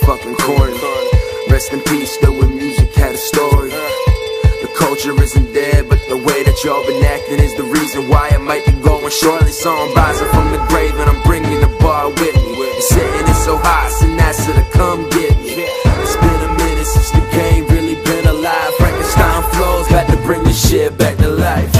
fucking corny. Rest in peace, though, when music had a story. The culture isn't dead, but the way that y'all been acting is the reason why it might be going shortly. So I'm rising from the grave and I'm bringing the bar with me. And saying it's so hot, so NASA to come get me. It's been a minute since the game really been alive. Frankenstein flows back to bring this shit back to life.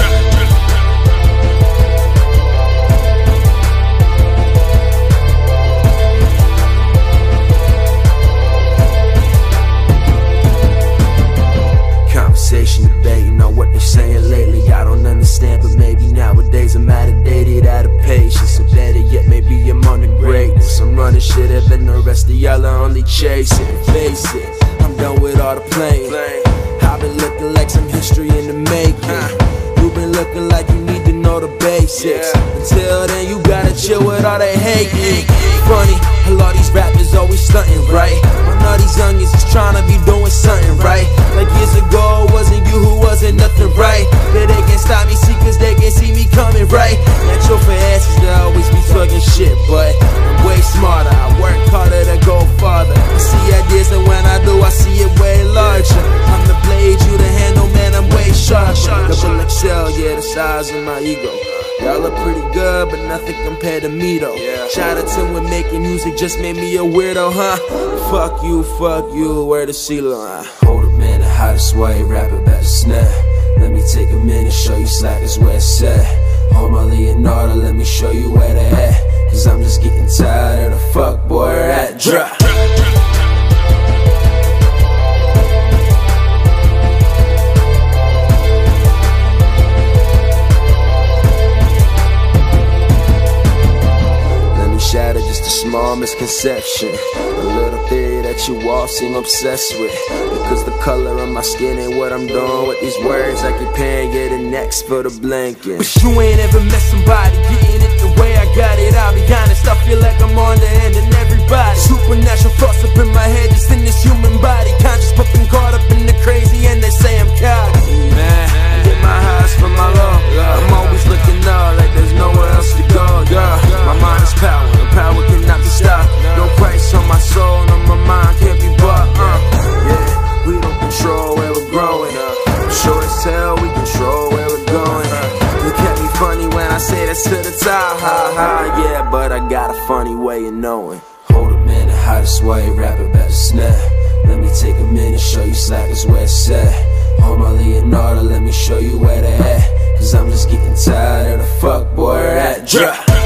Debating on what they're saying lately, I don't understand, but maybe nowadays I'm outdated, out of patience. Or better yet, maybe I'm on the greatness. I'm running shit up and the rest of y'all are only chasing. Face it, I'm done with all the playing. I've been looking like some history in the making. You've been looking like you need to know the basics. Until then, you gotta chill with all they hating. Funny, a lot of these rappers always stunting, right? I know these youngins is trying to be doing something right. Like years ago, it wasn't you who wasn't nothing right. But they can't stop me, see, cause they can't see me coming, right? Natural for asses, they always be talking shit, but I'm way smarter. I work harder to go farther. I see ideas, and when I do, I see it way larger. I'm the blade, you the handle, man, I'm way sharper. Double XL, yeah, the size of my ego. Y'all are pretty good, but nothing compared to me though. Shout out to when making music just made me a weirdo, huh? Fuck you, where the CeeLo? Hold up, man, the hottest way, rap about the snare. Let me take a minute, show you slackers where it's at. Hold my Leonardo, let me show you where they at. Cause I'm just getting tired of the fuck boy rat drop. Shatter just a small misconception, a little theory that you all seem obsessed with. Because the color of my skin ain't what I'm doing with these words. I keep paying you the next for the blanket. But you ain't ever met somebody getting it the way I got it. I'll be honest, I feel like I'm on the end of everybody. Supernatural thoughts up in my head, just in this human body. Conscious but been caught up in the crazy and they say I'm cocky. Man, I get my highs from my low. I'm always looking up like there's nowhere else to go. My mind is power. Power cannot be stopped. No price on my soul, no, my mind can't be bought. Yeah, we don't control where we're growing. Sure as hell, we control where we're going. Look at me funny when I say that's to the top. Ha ha, yeah, but I got a funny way of knowing. Hold up, man, the hottest way, rap about the snare. Let me take a minute, show you slackers where it's at. Hold my Leonardo, let me show you where they at. Cause I'm just getting tired of the fuck boy rat drop.